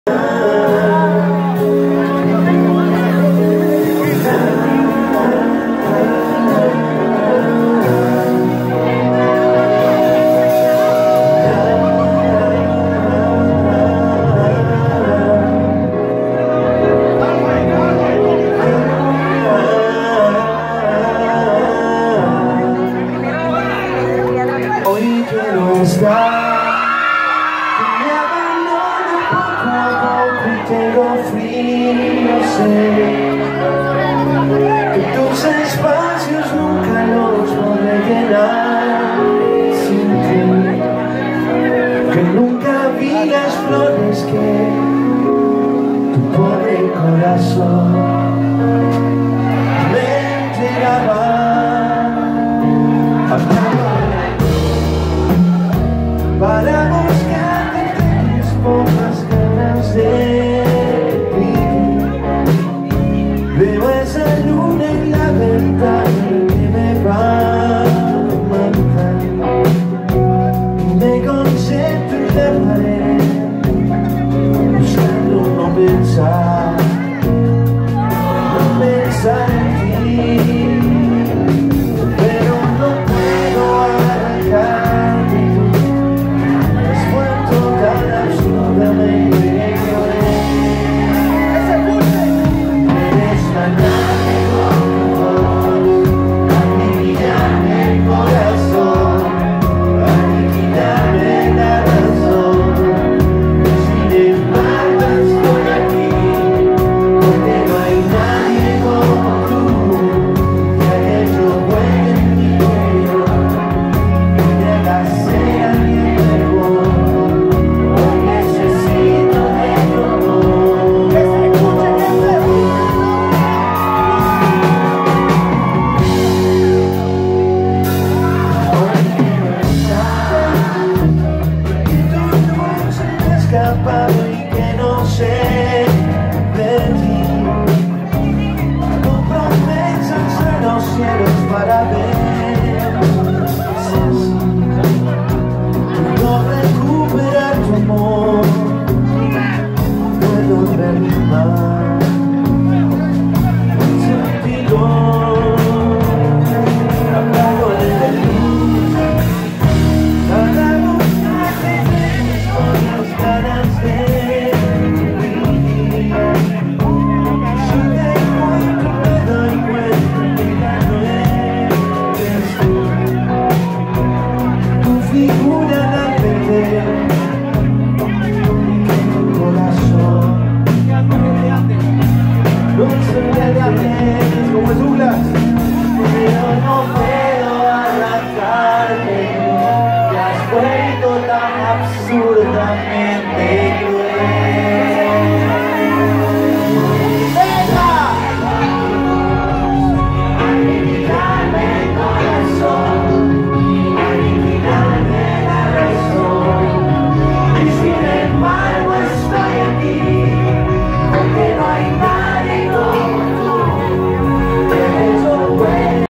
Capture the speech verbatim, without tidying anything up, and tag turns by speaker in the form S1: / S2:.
S1: Hoy quiero estar, que me abandono poco a poco y tengo frío, sé que tus espacios nunca los podré llenar sin ti, que nunca vi las flores que tu pobre corazón me entregaba. Para buscarte tienes pocas ganas de ti. Veo esa luna en la ventana que me va a matar. Y me concentro en la pared, buscando no pensar, no pensar en ti. Pero no puedo arrancarme. Y que no sé